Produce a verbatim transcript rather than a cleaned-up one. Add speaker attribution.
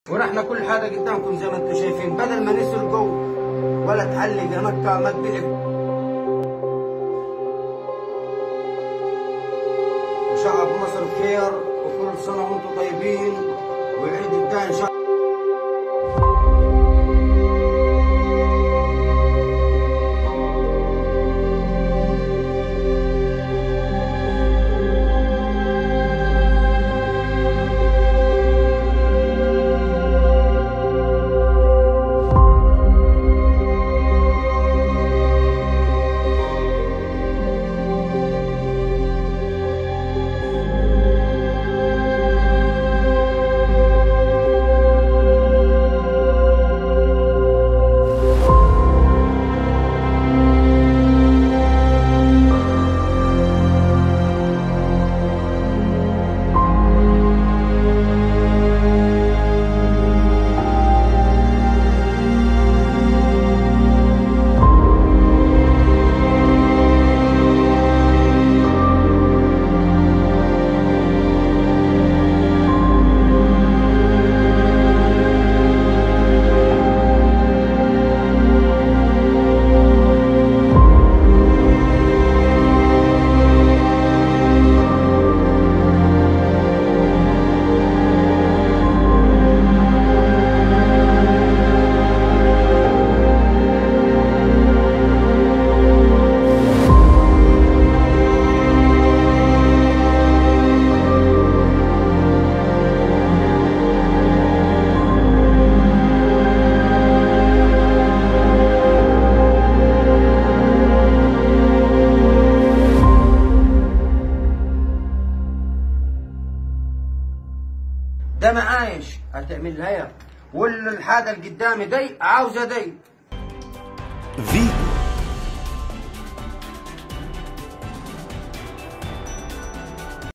Speaker 1: ورحنا كل حاجه قدامكم زي ما انتم شايفين، بدل ما نسرقوا ولا تعلق مكه ما تبيع. وشعب مصر بخير وكل سنه وانتم طيبين وعيد الجاي ان شاء الله. ده معايش هتعمل لها، والحاجه اللي قدامي دي عاوزه دي.